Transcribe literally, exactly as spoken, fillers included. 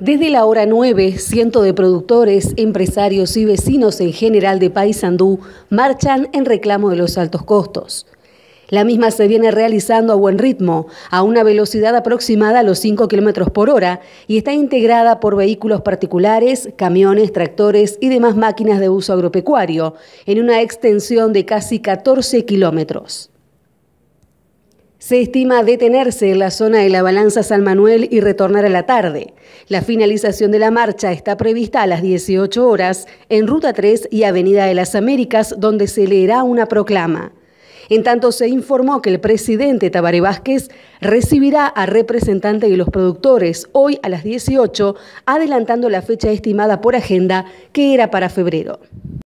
Desde la hora nueve, cientos de productores, empresarios y vecinos en general de Paysandú marchan en reclamo de los altos costos. La misma se viene realizando a buen ritmo, a una velocidad aproximada a los cinco kilómetros por hora y está integrada por vehículos particulares, camiones, tractores y demás máquinas de uso agropecuario, en una extensión de casi catorce kilómetros. Se estima detenerse en la zona de la Balanza San Manuel y retornar a la tarde. La finalización de la marcha está prevista a las dieciocho horas en Ruta tres y Avenida de las Américas, donde se leerá una proclama. En tanto, se informó que el presidente Tabaré Vázquez recibirá a representantes de los productores hoy a las dieciocho, adelantando la fecha estimada por agenda, que era para febrero.